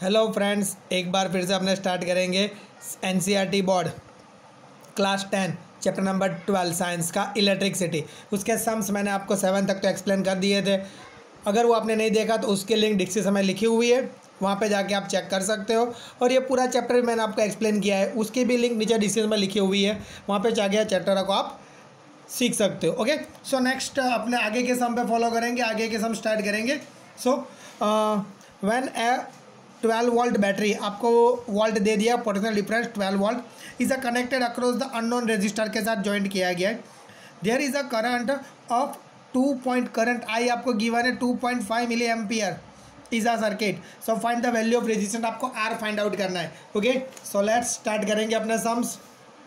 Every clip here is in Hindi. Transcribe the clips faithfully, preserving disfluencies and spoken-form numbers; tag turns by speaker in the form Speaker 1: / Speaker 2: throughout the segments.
Speaker 1: हेलो फ्रेंड्स, एक बार फिर से अपने स्टार्ट करेंगे NCERT board class ten chapter number twelve science का इलेक्ट्रिसिटी। उसके सम्स मैंने आपको सेवन तक तो एक्सप्लेन कर दिए थे। अगर वो आपने नहीं देखा तो उसकी लिंक डिस्क्रिप्शन में लिखी हुई है, वहाँ पे जाके आप चेक कर सकते हो। और ये पूरा चैप्टर मैंने आपको एक्सप्लेन किया है, उसकी भी लिंक नीचे डिस्क्रिप्शन में लिखी हुई है, वहाँ पे जाके चैप्टर को आप सीख सकते हो। ओके, सो नेक्स्ट अपने आगे के सम पे फॉलो करेंगे, आगे के सम स्टार्ट करेंगे। So when a twelve volt battery, आपको वोल्ट दे दिया, potential difference twelve volt is a connected across the unknown resistor के साथ ज्वाइंट किया गया है। There is a current of two point current I आपको गिवन है two point five milliampere is a circuit. So find the value of resistance, आपको आर फाइंड आउट करना है। ओके, सो लेट्स स्टार्ट करेंगे अपने सम्स।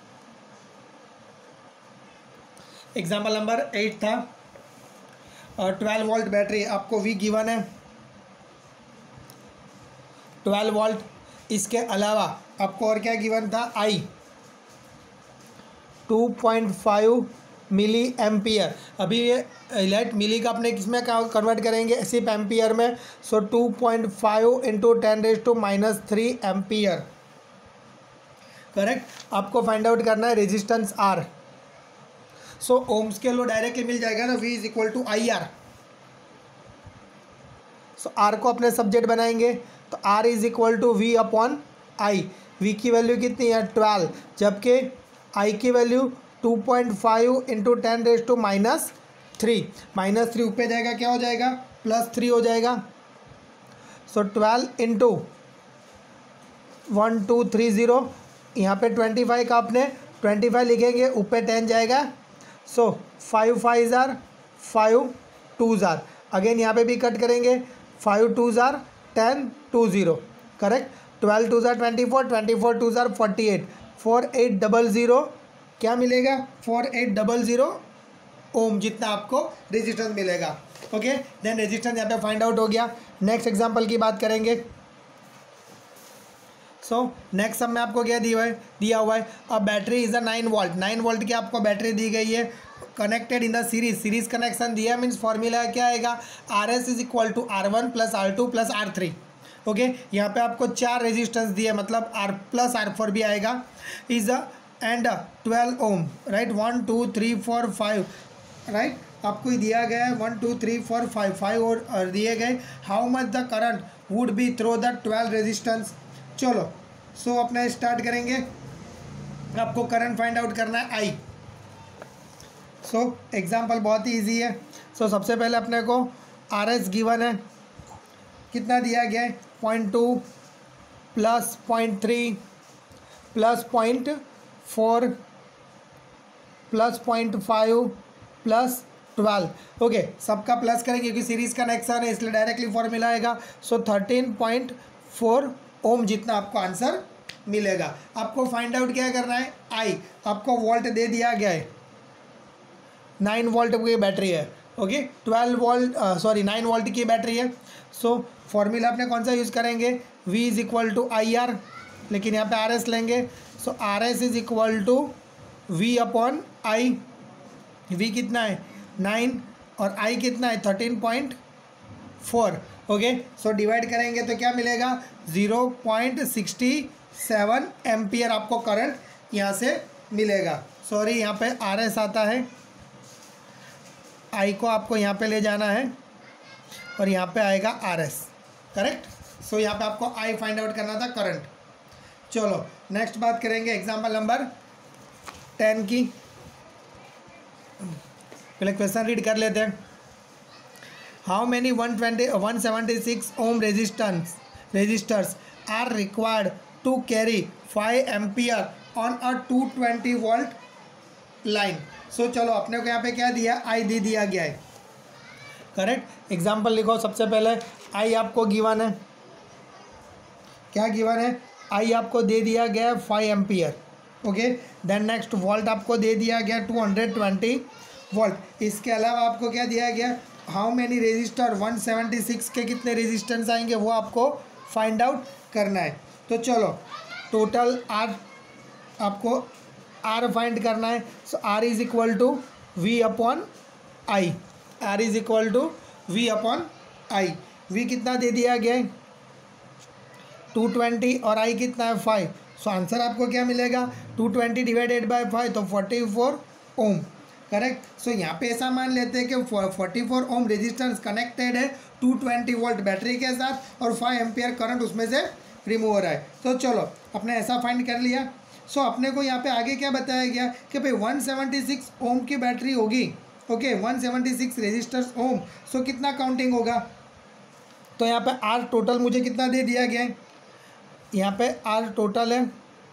Speaker 1: एग्जाम्पल नंबर एट था, ट्वेल्व वोल्ट बैटरी, आपको वी गिवन है ट्वेल्व वोल्ट। इसके अलावा आपको और क्या गिवन था, I two point five milliampere. अभी ये लाइट मिली का अपने किस में कन्वर्ट करेंगे, सिर्फ एम्पियर में। So two point five into ten raise to minus three ampere, correct. आपको फाइंड आउट करना है रेजिस्टेंस आर। सो ओम्स के लो डायरेक्टली मिल जाएगा ना, V is equal to I R. So R को अपने सब्जेक्ट बनाएंगे तो R is equal to V upon I. V की वैल्यू कितनी है, ट्वेल्व, जबकि आई की value two point five into ten raise to minus three. Minus three ऊपर जाएगा, क्या हो जाएगा, प्लस थ्री हो जाएगा। So twelve into one two three zero, यहाँ पे ट्वेंटी फाइव का आपने ट्वेंटी फाइव लिखेंगे, ऊपर टेन जाएगा। सो फाइव फाइव ज़ार फाइव, टू ज़ार, अगेन यहाँ पे भी कट करेंगे, फाइव टू ज़ार ten, two zero, correct. Twelve two ज़ार twenty four, twenty four two ज़ार forty eight, four eight double zero, क्या मिलेगा, four eight double zero ohm जितना आपको रेजिस्टेंस मिलेगा। ओके, देन रेजिस्टेंस यहाँ पे फाइंड आउट हो गया। नेक्स्ट एग्जांपल की बात करेंगे। सो नेक्स्ट सब में आपको क्या दिया हुआ है दिया हुआ है अब battery is a nine volt. Nine volt की आपको बैटरी दी गई है, connected in the series. Series connection दिया मीन्स फॉर्मूला क्या आएगा, R S is equal to R one plus R two plus R three. Okay, यहाँ पे आपको चार रेजिस्टेंस दिए, मतलब आर प्लस आर फोर भी आएगा। Is a and twelve ohm, right, one two three four five, right, आपको दिया गया है one two three four five, five और दिए गए। How much the current would be through the twelve resistance. चलो, सो so, अपना स्टार्ट करेंगे। आपको करंट फाइंड आउट करना है आई। सो so, एग्जाम्पल बहुत ही इजी है। सो so, सबसे पहले अपने को आर एस गिवन है, कितना दिया गया है, point two plus point three plus point four plus point five plus twelve. Okay, सबका प्लस करेंगे क्योंकि सीरीज का कनेक्शन है, इसलिए डायरेक्टली फॉर्मूला आएगा। So thirteen point four ohm जितना आपको आंसर मिलेगा। आपको फाइंड आउट क्या करना है, आई। आपको वोल्ट दे दिया गया है, नाइन वोल्ट की बैटरी है। Okay, twelve volt sorry nine volt की बैटरी है। सो फॉर्मूला अपने कौन सा यूज़ करेंगे, V is equal to I R, लेकिन यहाँ पे आर एस लेंगे। So R S is equal to V upon I. V कितना है, नाइन, और आई कितना है, thirteen point four. Okay, so divide करेंगे तो क्या मिलेगा, zero point sixty seven ampere आपको करंट यहाँ से मिलेगा। सॉरी, यहाँ पे आर एस आता है, आई को आपको यहाँ पे ले जाना है और यहाँ पे आएगा आर एस, करेक्ट। सो यहाँ पे आपको आई फाइंड आउट करना था, करंट। चलो नेक्स्ट बात करेंगे एग्जांपल नंबर टेन की। पहले क्वेश्चन रीड कर लेते हैं। How many one twenty one seventy six ohm resistance resistors are required to carry five ampere on a two twenty volt line. So चलो, अपने को यहाँ पे क्या दिया, आई दे दिया गया है, करेक्ट। एग्जाम्पल लिखो। सबसे पहले आई आपको गिवन है, क्या गिवन है, आई आपको दे दिया गया है five ampere. Okay, then next volt आपको दे दिया गया टू हंड्रेड ट्वेंटी वोल्ट। इसके अलावा आपको क्या दिया गया, how many resistor, one seventy six के कितने रेजिस्टेंस आएंगे वो आपको फाइंड आउट करना है। तो चलो, टोटल आर आपको आर फाइंड करना है। So R is equal to V upon I, R is equal to V upon I. V कितना दे दिया गया है, टू ट्वेंटी और आई कितना है फाइव। सो आंसर आपको क्या मिलेगा, two twenty divided by five, तो forty four ohm, correct. So यहाँ पे ऐसा मान लेते हैं कि forty four ohm resistance connected है टू ट्वेंटी वोल्ट बैटरी के साथ और फाइव एम्पियर करंट उसमें से रिमूव हो रहा है। तो चलो अपने ऐसा फाइंड कर लिया। सो अपने को यहाँ पे आगे क्या बताया गया कि भाई वन सेवेंटी सिक्स ओम की बैटरी होगी, okay, one seventy six resistors ohm. So कितना काउंटिंग होगा, तो यहाँ पे आर टोटल मुझे कितना दे दिया गया है, यहाँ पे आर टोटल है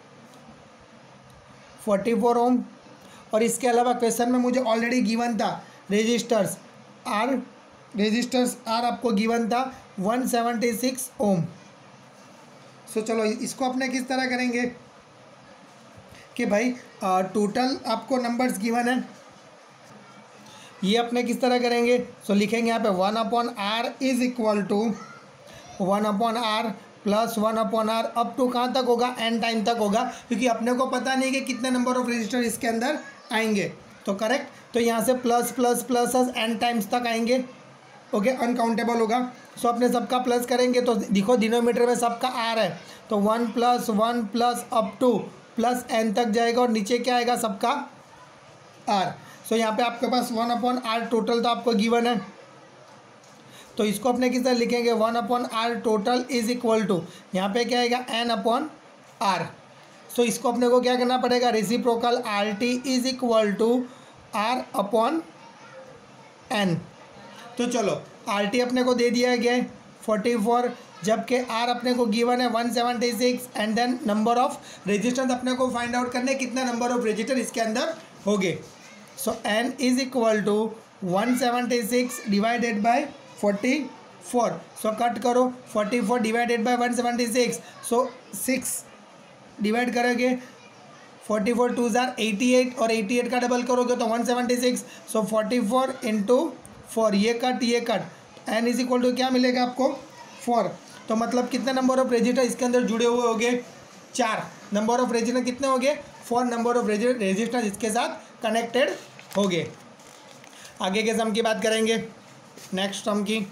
Speaker 1: फोर्टी फोर ओम और इसके अलावा क्वेश्चन में मुझे ऑलरेडी गिवन था रेजिस्टर्स आर, रेजिस्टर्स आर आपको गिवन था one seventy six ohm. So चलो इसको अपने किस तरह करेंगे कि भाई टोटल आपको नंबर्स गिवन है, ये अपने किस तरह करेंगे। सो so, लिखेंगे यहाँ पे one upon R is equal to one upon R plus one upon R up to कहाँ तक होगा, एन टाइम तक होगा, क्योंकि अपने को पता नहीं कि कितने नंबर ऑफ रजिस्टर इसके अंदर आएंगे। तो करेक्ट, तो यहाँ से plus plus plus N times तक आएंगे, ओके, अनकाउंटेबल होगा। सो अपने सबका प्लस करेंगे तो देखो डिनोमीटर में सबका आर है, तो one plus one plus up to plus N तक जाएगा और नीचे क्या आएगा, सबका आर। सो यहाँ पे आपके पास वन अपॉन आर टोटल तो आपको गिवन है, तो इसको अपने किस तरह लिखेंगे, one upon R total is equal to यहाँ पे क्या आएगा, एन अपॉन आर। सो इसको अपने को क्या करना पड़ेगा, reciprocal R T is equal to R upon N. तो चलो आर टी अपने को दे दिया गया है फोर्टी फोर, जबकि आर अपने को गिवन है one seventy six and then number of resistance अपने को फाइंड आउट करने कितना नंबर ऑफ रेजिस्टर इसके अंदर होंगे। So N is equal to one seventy six divided by forty four. So cut करो, forty four divided by one seventy six, so six divide करोगे, फोर्टी फोर टू ज़ार एटी एट और एटी एट का डबल करोगे तो one seventy six. So forty four into four, ये कट ये cut, N is equal to क्या मिलेगा आपको, फोर। तो मतलब कितने नंबर ऑफ रेजिस्टर इसके अंदर जुड़े हुए होंगे, चार नंबर ऑफ रेजिस्टर कितने होंगे, फोर नंबर ऑफ रेजिस्टर इसके साथ कनेक्टेड होंगे। आगे के सम की बात करेंगे, नेक्स्ट सम की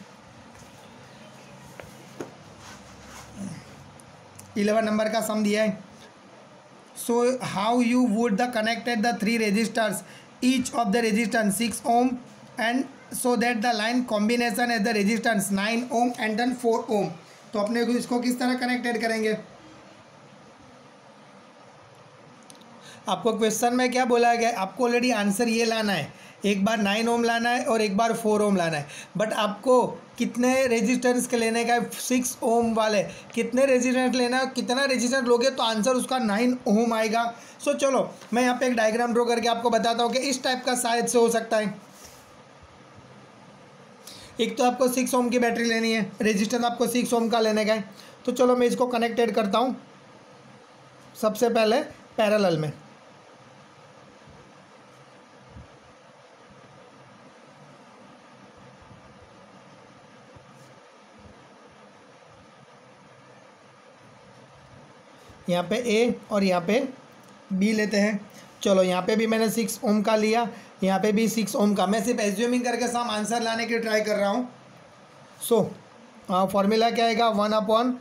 Speaker 1: इलेवन नंबर का सम दिया है। So how you would the connected the three resistors each of the resistance six ohm and so that the line combination as the resistance nine ohm and then four ohm. तो अपने को इसको किस तरह कनेक्टेड करेंगे, आपको क्वेश्चन में क्या बोला गया है, आपको ऑलरेडी आंसर ये लाना है, एक बार नाइन ओम लाना है और एक बार फोर ओम लाना है, बट आपको कितने रेजिस्टेंस के लेने का है, सिक्स ओम वाले कितने रेजिस्टेंस लेना है, कितना रेजिस्टेंस लोगे तो आंसर उसका नाइन ओम आएगा। सो चलो मैं यहाँ पे एक डायग्राम ड्रॉ करके आपको बताता हूँ कि इस टाइप का शायद से हो सकता है। एक तो आपको सिक्स ओम की बैटरी लेनी है, रेजिस्टेंस आपको सिक्स ओम का लेने का है, तो चलो मैं इसको कनेक्टेड करता हूँ सबसे पहले पैरेलल में। यहाँ पे ए और यहाँ पे बी लेते हैं। चलो यहाँ पे भी मैंने सिक्स ओम का लिया, यहाँ पे भी सिक्स ओम का। मैं सिर्फ एज्यूमिंग करके सम आंसर लाने की ट्राई कर रहा हूँ। सो फॉर्मूला क्या आएगा, वन अपॉन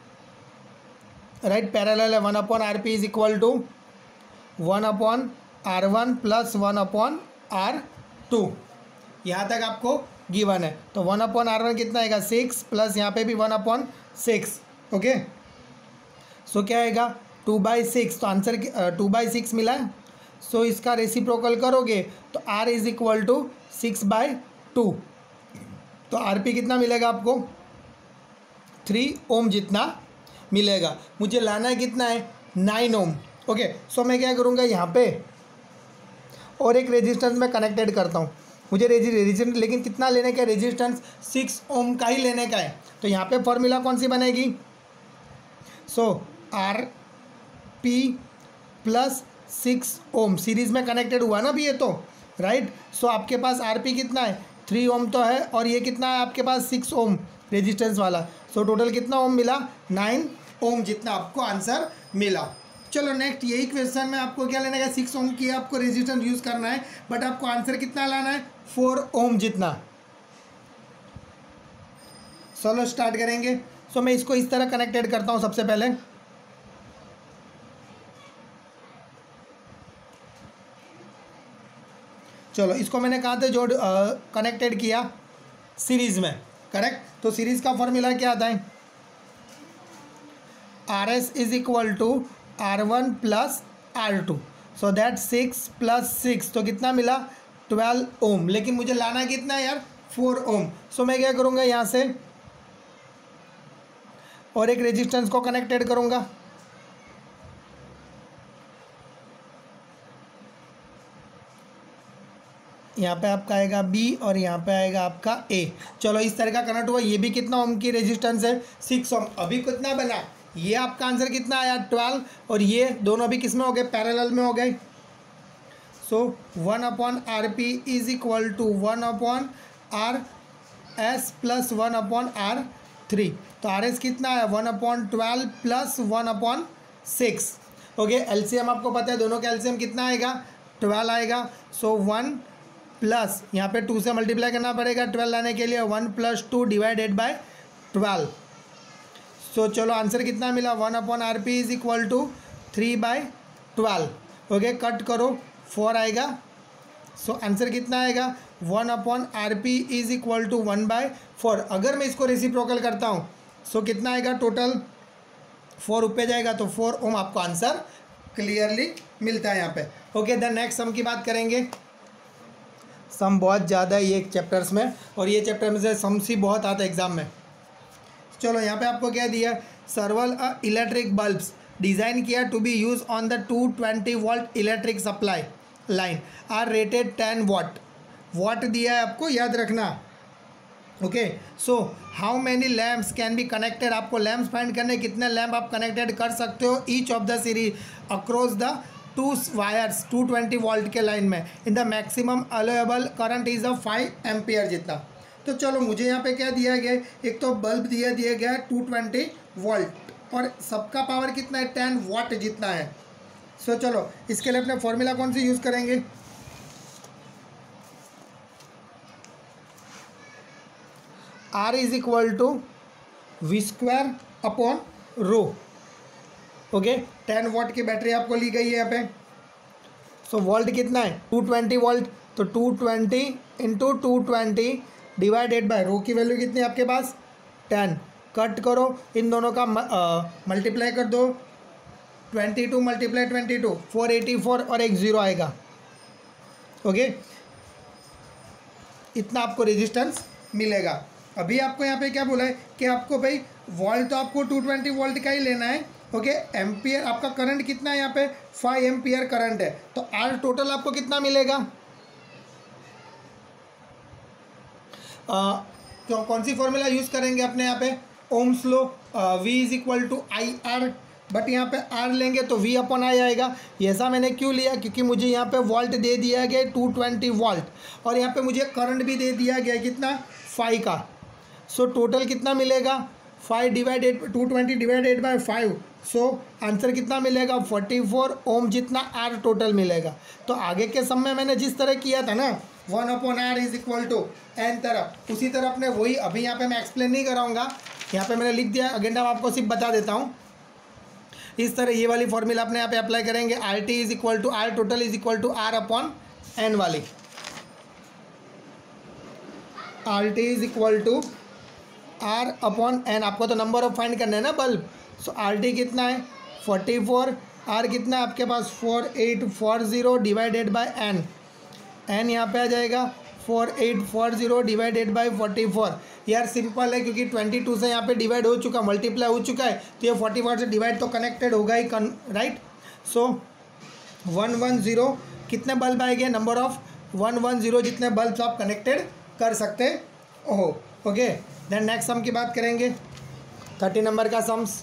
Speaker 1: राइट पैरेलल है, one upon R P is equal to one upon R one plus one upon R two. यहाँ तक आपको गिवन है, तो वन अपॉन आर वन कितना आएगा, सिक्स प्लस यहाँ पे भी one upon six, okay. So क्या आएगा, टू बाई सिक्स, तो आंसर टू बाई सिक्स मिला है। सो so, इसका रेसिप्रोकल करोगे तो R is equal to six by two, तो आर पी कितना मिलेगा आपको, थ्री ओम जितना मिलेगा। मुझे लाना है कितना है, नाइन ओम, ओके। सो मैं क्या करूँगा, यहाँ पे और एक रेजिस्टेंस में कनेक्टेड करता हूँ। मुझे रेजि रेजिस्टेंस लेकिन कितना लेने का है, रेजिस्टेंस सिक्स ओम का ही लेने का है। तो यहाँ पे फॉर्मूला कौन सी बनेगी, so R P plus six ohm, series में कनेक्टेड हुआ ना भी ये तो, राइट। सो आपके पास आर पी कितना है, थ्री ओम तो है, और ये कितना है आपके पास, सिक्स ओम रेजिस्टेंस वाला। सो टोटल कितना ओम मिला, नाइन ओम जितना आपको आंसर मिला। चलो नेक्स्ट, यही क्वेश्चन में आपको क्या लेना है, सिक्स ओम की आपको रेजिस्टेंस यूज़ करना है, बट आपको आंसर कितना लाना है, फोर ओम जितना। चलो स्टार्ट करेंगे। सो मैं इसको इस तरह कनेक्टेड करता हूँ सबसे पहले। चलो इसको मैंने कहाँ थे जोड़ कनेक्टेड किया, सीरीज में, करेक्ट। तो सीरीज का फॉर्मूला क्या आता है, R S is equal to R one plus R two, so that six plus six, तो कितना मिला ट्वेल्व ओम। लेकिन मुझे लाना कितना है यार, फोर ओम। सो मैं क्या करूँगा यहाँ से और एक रेजिस्टेंस को कनेक्टेड करूँगा। यहाँ पे आपका आएगा बी और यहाँ पे आएगा आपका ए। चलो इस तरह का कनेक्ट हुआ। ये भी कितना ओम की रेजिस्टेंस है, सिक्स ओम। अभी कितना बना, ये आपका आंसर कितना आया ट्वेल्व, और ये दोनों भी किस में हो गए, पैरेलल में हो गए। So one upon R P is equal to one upon R S plus one upon R three. तो आर एस कितना है, one upon twelve plus one upon six. Okay, LCM आपको पता है, दोनों का एलसीएम कितना आएगा, ट्वेल्व आएगा। सो वन प्लस यहाँ पे टू से मल्टीप्लाई करना पड़ेगा ट्वेल्व लाने के लिए, one plus two divided by twelve. So चलो आंसर कितना मिला, one upon R P is equal to three by twelve. Okay, cut करो, फोर आएगा। सो so, आंसर कितना आएगा, one upon R P is equal to one by four. अगर मैं इसको रेसिप्रोकल करता हूँ सो so, कितना आएगा, टोटल फोर ऊपर जाएगा, तो फोर ओम आपको आंसर क्लियरली मिलता है यहाँ पे। ओके, देन नेक्स्ट सम की बात करेंगे। सम बहुत ज़्यादा है ये चैप्टर्स में, और ये चैप्टर में से सम्स ही बहुत आता है एग्जाम में। चलो यहाँ पे आपको क्या दिया है, सर्वल इलेक्ट्रिक बल्ब्स डिज़ाइन किया to be used on the two twenty volt electric supply line are rated ten watt. Watt दिया है आपको, याद रखना। Okay, so how many lamps can be connected, आपको लैम्प्स फाइंड करने, कितने लैम्प आप कनेक्टेड कर सकते हो each of the series across the two wires two twenty volt के लाइन में in the maximum allowable current is a five ampere जितना। तो चलो मुझे यहाँ पे क्या दिया गया है, एक तो बल्ब दिया दिया गया है टू ट्वेंटी वोल्ट और सबका पावर कितना है, टेन वाट जितना है। सो so, चलो इसके लिए अपने फॉर्मूला कौन सी यूज़ करेंगे, R is equal to V square upon rho. Okay, ten watt की बैटरी आपको ली गई है यहाँ पे। सो so, वोल्ट कितना है, टू ट्वेंटी वोल्ट, तो two twenty into two twenty divided by rho की वैल्यू कितनी है आपके पास, टेन। कट करो, इन दोनों का मल्टीप्लाई कर दो, twenty two multiply twenty two, four eighty four और एक ज़ीरो आएगा। ओके, इतना आपको रेजिस्टेंस मिलेगा। अभी आपको यहाँ पे क्या बोला है कि आपको भाई वोल्ट तो आपको टू ट्वेंटी वोल्ट का ही लेना है। ओके, एम्पियर आपका करंट कितना है यहाँ पे, फाइव एम्पियर करंट है। तो आर टोटल आपको कितना मिलेगा, तो कौन सी फॉर्मूला यूज़ करेंगे अपने यहाँ पे, ohm's law, V is equal to I R. But यहाँ पे आर लेंगे तो वी अपॉन आई आएगा। ऐसा मैंने क्यों लिया, क्योंकि मुझे यहाँ पे वोल्ट दे दिया गया टू ट्वेंटी वोल्ट और यहाँ पे मुझे करंट भी दे दिया गया कितना, फाइव का। सो टोटल कितना मिलेगा, five divided two twenty divided by five. So answer कितना मिलेगा, फोर्टी फोर ओम जितना आर टोटल मिलेगा। तो आगे के समय मैंने जिस तरह किया था ना, one upon R is equal to N तरफ, उसी तरह अपने वही, अभी यहाँ पे मैं एक्सप्लेन नहीं कराऊंगा, यहाँ पे मैंने लिख दिया, अगेंडा मैं आपको सिर्फ बता देता हूँ। इस तरह ये वाली फॉर्मूला अपने यहाँ पे अप्लाई करेंगे, R T is equal to R total is equal to R upon N वाली। R T is equal to R upon N, आपको तो नंबर ऑफ फाइंड करना है ना बल्ब। सो आर टी कितना है, फोर्टी फोर, आर कितना है आपके पास, four eight four zero divided by N. N यहाँ पे आ जाएगा four eight four zero divided by forty four. यार सिंपल है, क्योंकि ट्वेंटी टू से यहाँ पे डिवाइड हो चुका, मल्टीप्लाई हो चुका है, तो ये फोर्टी फोर से डिवाइड तो कनेक्टेड होगा ही, right. So one one zero कितने बल्ब आएंगे, number of one one zero जितने बल्ब आप कनेक्टेड कर सकते हो। ओके, देन नेक्स्ट सम की बात करेंगे, थर्टी नंबर का सम्स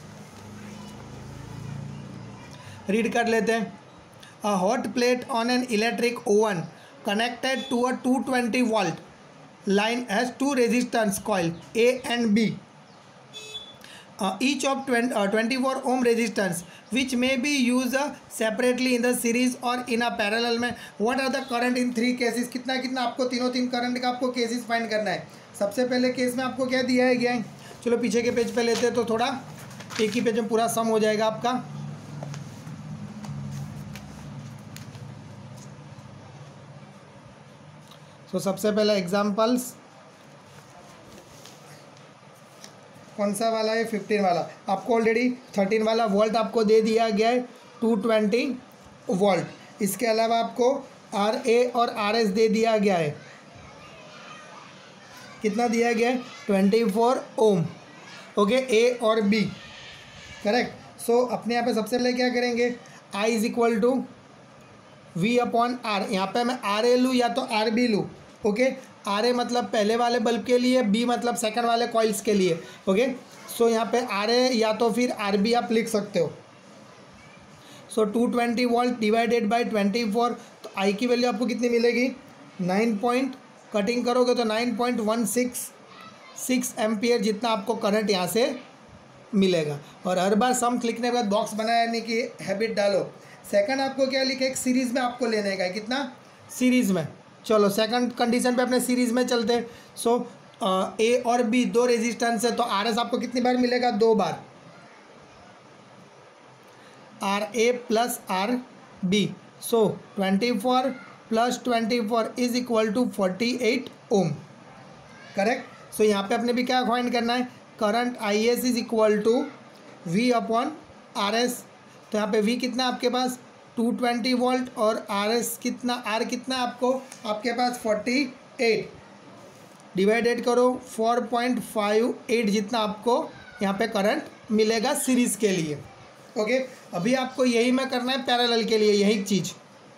Speaker 1: रीड कर लेते हैं। A hot plate on an electric oven connected to a two twenty volt line has two resistance coil A and B, uh, each of twenty, uh, twenty-four ohm resistance which may be used uh, separately in the series or in a parallel में। what are the current in three cases, कितना कितना आपको तीनों तीन करंट का आपको केसेस फाइंड करना है। सबसे पहले केस में आपको क्या दिया है गया है, चलो पीछे के पेज पे लेते हैं तो थोड़ा एक ही पेज में पूरा सम हो जाएगा आपका। तो सबसे पहला एग्जाम्पल्स कौन सा वाला है, फिफ्टीन वाला। आपको ऑलरेडी थर्टीन वाला वोल्ट आपको दे दिया गया है टू ट्वेंटी वोल्ट। इसके अलावा आपको आर ए और आर एस दे दिया गया है, कितना दिया गया है, twenty four ohm. Okay, A और बी, करेक्ट। सो अपने यहाँ पे सबसे पहले क्या करेंगे, I is equal to V upon R. यहाँ पे मैं आर ए लूँ या तो आर बी लूँ। ओके, आर ए मतलब पहले वाले बल्ब के लिए, बी मतलब सेकंड वाले कॉइल्स के लिए। ओके, सो यहाँ पे आर ए या तो फिर आर बी आप लिख सकते हो। So two twenty volt divided by twenty four, तो आई की वैल्यू आपको कितनी मिलेगी, नाइन पॉइंट, कटिंग करोगे तो nine point one six six ampere जितना आपको करंट यहाँ से मिलेगा। और हर बार सम लिखने के बाद बॉक्स बनाने की हैबिट डालो। सेकंड आपको क्या लिखा है, एक सीरीज़ में आपको लेने का है, कितना, सीरीज़ में। चलो सेकंड कंडीशन पे अपने सीरीज़ में चलते हैं। सो ए और बी दो रेजिस्टेंस है, तो आर एस आपको कितनी बार मिलेगा, दो बार, R A plus R B. So twenty four plus twenty four is equal to forty eight ohm, correct. So यहाँ पे अपने भी क्या फाइंड करना है, current I S is equal to V upon R S. तो यहाँ पे वी कितना आपके पास टू ट्वेंटी वोल्ट और आर एस कितना, आर कितना आपको आपके पास फोर्टी एट, डिवाइडेड करो फोर पॉइंट फाइव एट जितना आपको यहाँ पे करंट मिलेगा सीरीज़ के लिए। ओके, अभी आपको यही में करना है पैरेलल के लिए, यही चीज़।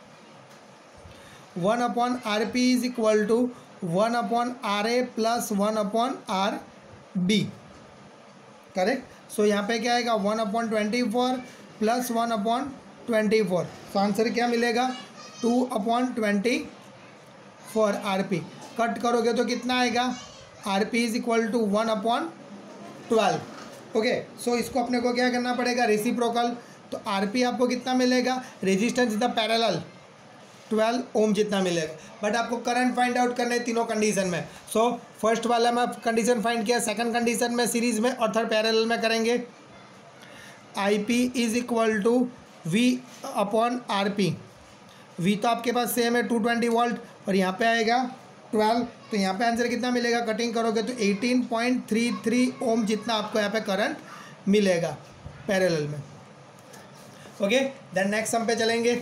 Speaker 1: One upon R P is equal to one upon R A plus one upon R B, correct. So यहाँ पे क्या आएगा, one upon twenty four plus one upon twenty four. तो आंसर क्या मिलेगा, two upon twenty four R P. Cut करोगे तो कितना आएगा, R P is equal to one upon twelve. Okay, so इसको अपने को क्या करना पड़ेगा, रेसिप्रोकल। तो आर पी आपको कितना मिलेगा, resistance in the parallel twelve ohm जितना मिलेगा। बट आपको करंट फाइंड आउट करने तीनों कंडीशन में। सो फर्स्ट वाला में कंडीशन फाइंड किया, सेकंड कंडीशन में सीरीज में, और थर्ड पैरेलल में करेंगे। I P is equal to V upon R P. V तो आपके पास सेम है टू ट्वेंटी वोल्ट, और यहाँ पे आएगा ट्वेल्व। तो यहाँ पे आंसर कितना मिलेगा, कटिंग करोगे तो eighteen point three three ohm जितना आपको यहाँ पे करंट मिलेगा पैरेलल में। ओके, देन नेक्स्ट सम पे चलेंगे।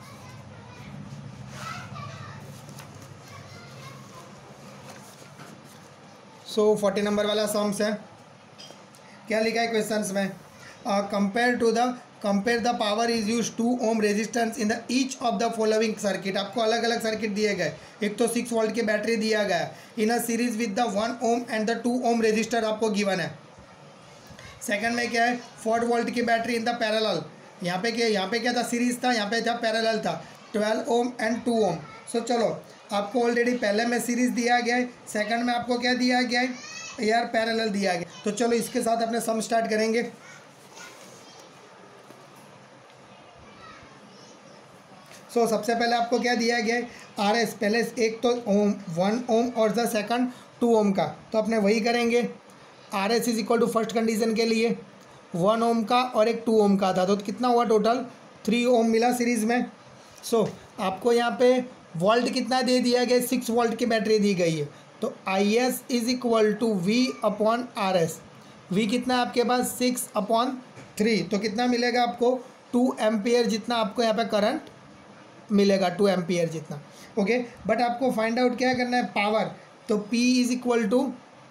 Speaker 1: सो फोर्टी नंबर वाला सम्स है, क्या लिखा है क्वेश्चंस में, compare to the compare the power is use to ohm resistance in the each of the following circuit. आपको अलग अलग सर्किट दिए गए, एक तो सिक्स वोल्ट की बैटरी दिया गया in a series with the one ohm and the two ohm resistor आपको गिवन है। सेकंड में क्या है, फोर वोल्ट की बैटरी इन द पैरेलल। यहाँ पे क्या, यहाँ पे क्या था, सीरीज था, यहाँ पे था पैरेलल था, twelve ohm and two ohm. So चलो आपको ऑलरेडी पहले में सीरीज दिया गया है, सेकंड में आपको क्या दिया गया है, यार पैरेलल दिया गया। तो चलो इसके साथ अपने सम स्टार्ट करेंगे। सो so, सबसे पहले आपको क्या दिया गया है, आर एस, पहले एक तो ओम वन ओम और द सेकंड टू ओम का, तो अपने वही करेंगे। R S is equal to first condition के लिए वन ओम का और एक टू ओम का था, तो कितना हुआ टोटल, थ्री ओम मिला सीरीज में। सो so, आपको यहाँ पे वोल्ट कितना दे दिया गया, सिक्स वोल्ट की बैटरी दी गई है। तो I S is equal to V upon R S. V कितना है आपके पास, सिक्स अपॉन थ्री, तो कितना मिलेगा आपको, टू एम्पियर जितना आपको यहाँ पे करंट मिलेगा, टू एम्पियर जितना। ओके, बट आपको फाइंड आउट क्या करना है, पावर। तो P is equal to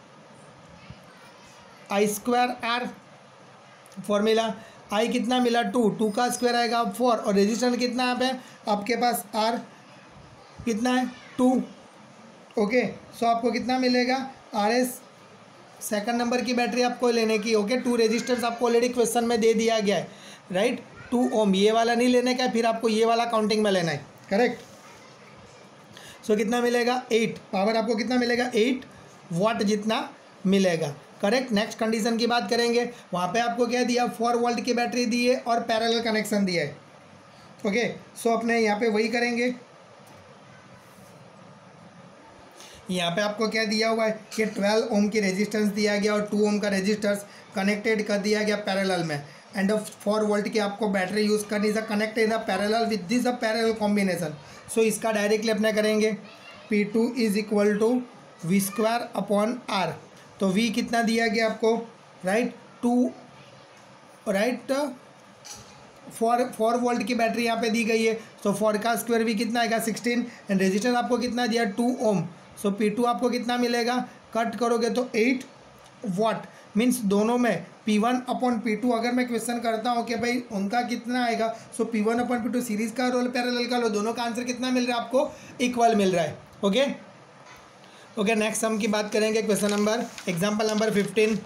Speaker 1: I square R, formula. I कितना मिला, टू, टू का स्क्वायर आएगा फोर, और रेजिस्टेंस कितना यहाँ पे आपके पास, आर कितना है, टू। ओके, सो आपको कितना मिलेगा, आर एस सेकंड नंबर की बैटरी आपको लेने की। ओके, टू रेजिस्टेंस आपको ऑलरेडी क्वेश्चन में दे दिया गया है, राइट, टू ओम। ये वाला नहीं लेने का है, फिर आपको ये वाला काउंटिंग में लेना है, करेक्ट। सो so, कितना मिलेगा, एट, पावर आपको कितना मिलेगा, एट वाट जितना मिलेगा, करेक्ट। नेक्स्ट कंडीशन की बात करेंगे, वहाँ पे आपको क्या दिया, फोर वोल्ट की बैटरी दी है और पैरेलल कनेक्शन दिया है। ओके, सो अपने यहाँ पे वही करेंगे। यहाँ पे आपको क्या दिया हुआ है कि ट्वेल्व ओम की रेजिस्टेंस दिया गया और टू ओम का रेजिस्टेंस कनेक्टेड कर दिया गया पैरेलल में, एंड फोर वोल्ट की आपको बैटरी यूज़ करनी है connected in the parallel with this a parallel combination. So इसका डायरेक्टली अपने करेंगे P two is equal to V square upon R. तो वी कितना दिया गया आपको, right, two, right, four four volt की बैटरी यहाँ पे दी गई है। सो फोर का स्क्वायर भी कितना आएगा सिक्सटीन, एंड रेजिस्टेंस आपको कितना दिया two ohm. So P two आपको कितना मिलेगा, कट करोगे तो एट वाट, मीन्स दोनों में P one upon P two. अगर मैं क्वेश्चन करता हूँ कि भाई उनका कितना आएगा, so P one upon P two series का रोल पैरेलल का लो, दोनों का आंसर कितना मिल रहा है आपको, इक्वल मिल रहा है। ओके ओके नेक्स्ट सम की बात करेंगे, question number example number fifteen.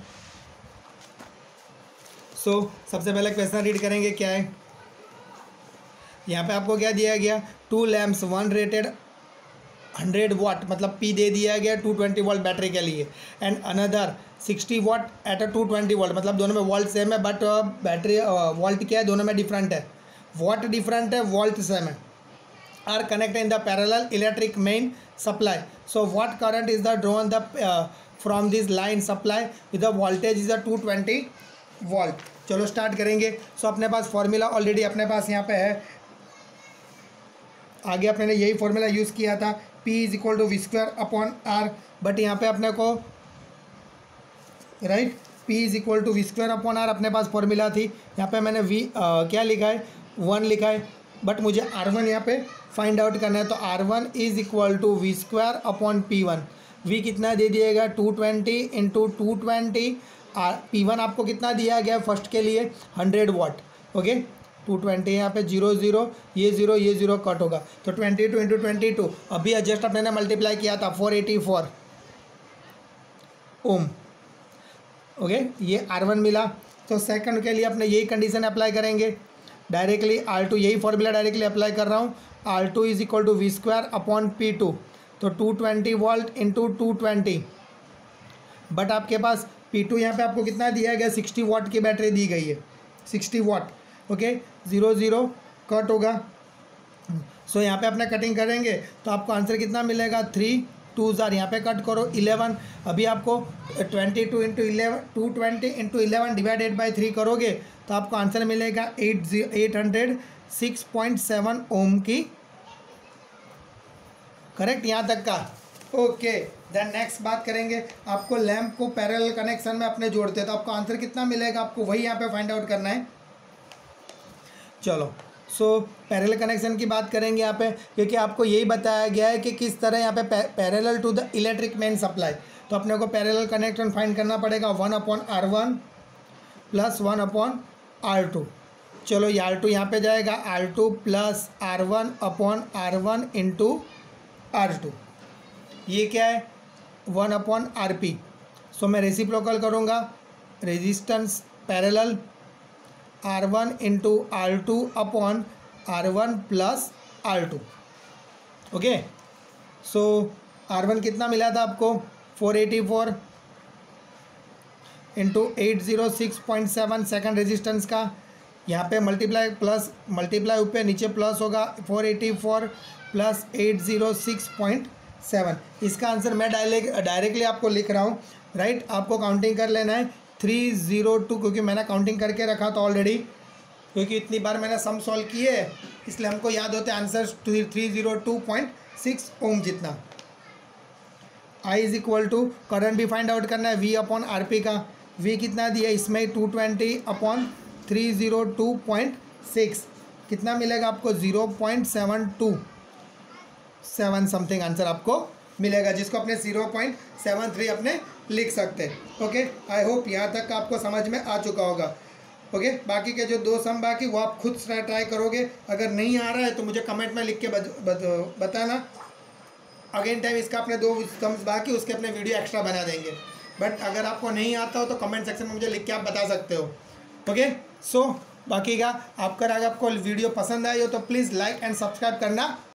Speaker 1: So so, सबसे पहले क्वेश्चन रीड करेंगे क्या है। यहाँ पे आपको क्या दिया गया, two lamps, one rated hundred watt, मतलब पी दे दिया गया टू ट्वेंटी वोल्ट बैटरी के लिए, and another sixty watt at a two twenty volt, मतलब दोनों में वोल्ट सेम है बट बैटरी वोल्ट क्या है, दोनों में डिफरेंट है, वाट डिफरेंट है, वोल्ट सेम है, are connected in the parallel electric main supply. So what current is the drawn the from this line supply with the voltage is the two twenty volt. चलो स्टार्ट करेंगे। सो so, अपने पास फॉर्मूला ऑलरेडी अपने पास यहाँ पे है, आगे अपने ने यही फॉर्मूला यूज़ किया था, P is equal to V square upon R, but यहाँ पे अपने को right P is equal to V square upon R अपने पास फॉर्मूला थी। यहाँ पे मैंने V आ, क्या लिखा है, वन लिखा है, बट मुझे आर वन यहाँ पे फाइंड आउट करना है। तो R one is equal to V square upon P one. V कितना दे दिएगा, two twenty into two twenty, R P one आपको कितना दिया गया फर्स्ट के लिए, hundred watt. Okay two twenty यहाँ पे जीरो जीरो, ये जीरो ये जीरो कट होगा, तो twenty two into twenty two, अभी जस्ट अपने ने मल्टीप्लाई किया था, four eighty four ohm. Okay ये आर वन मिला। तो सेकंड के लिए अपने यही कंडीशन अप्लाई करेंगे डायरेक्टली, आर टू, यही फॉर्मूला डायरेक्टली अप्लाई कर रहा हूँ, R two is equal to V square upon P two. तो two twenty volt into two twenty, but आपके पास पी टू यहाँ पे आपको कितना दिया गया, सिक्सटी वाट की बैटरी दी गई है, sixty watt. Okay zero zero cut होगा। सो so, यहाँ पे अपने कटिंग करेंगे तो आपको आंसर कितना मिलेगा, थ्री टू ज़ार, यहाँ पे कट करो इलेवन। अभी आपको twenty two into eleven, two twenty into eleven divided by three करोगे तो आपको आंसर मिलेगा एट जी eight hundred six point seven ohm की, करेक्ट यहाँ तक का। ओके देन नेक्स्ट बात करेंगे, आपको लैंप को पैरेलल कनेक्शन में अपने जोड़ते हैं तो आपको आंसर कितना मिलेगा, आपको वही यहाँ पे फाइंड आउट करना है। चलो सो पैरेलल कनेक्शन की बात करेंगे यहाँ पे, क्योंकि आपको यही बताया गया है कि किस तरह यहाँ पे parallel to the electric main supply, तो अपने को पैरेलल कनेक्शन फाइंड करना पड़ेगा, one upon R one plus one upon R two. चलो ये आर टू यहाँ पे जाएगा, R two plus R one upon R one into R two, ये क्या है, one upon R P. So मैं रेसिप्रोकल करूँगा, resistance parallel R one into R two upon R one plus R two. Okay so R one कितना मिला था आपको, four eighty four into eight zero six point seven second resistance का, यहाँ पे मल्टीप्लाई प्लस मल्टीप्लाई ऊपर नीचे प्लस होगा, four eighty four plus eight zero six point seven. इसका आंसर मैं डायरेक्ट डायरेक्टली आपको लिख रहा हूँ, राइट right? आपको काउंटिंग कर लेना है थ्री ज़ीरो टू, क्योंकि मैंने काउंटिंग करके रखा था ऑलरेडी, क्योंकि इतनी बार मैंने सम सॉल्व किए इसलिए हमको याद होते हैं answer three zero two point six ohm जितना। I is equal to current भी फाइंड आउट करना है, वी अपॉन आर पी का, वी कितना दिया इसमें two twenty upon three zero two point six, कितना मिलेगा आपको zero point seven two seven something answer आपको मिलेगा, जिसको अपने ज़ीरो पॉइंट सेवन थ्री अपने लिख सकते हैं। ओके आई होप यहाँ तक का आपको समझ में आ चुका होगा। ओके बाकी के जो दो सम बाकी वो आप खुद ट्राई करोगे, अगर नहीं आ रहा है तो मुझे कमेंट में लिख के बत, बत, बताना, अगेन टाइम इसका अपने दो सम्स बाकी उसके अपने वीडियो एक्स्ट्रा बना देंगे। बट अगर आपको नहीं आता हो तो कमेंट सेक्शन में मुझे लिख के आप बता सकते हो। ओके सो बाकी का आपका अगर आपको वीडियो पसंद आई हो तो प्लीज़ लाइक एंड सब्सक्राइब करना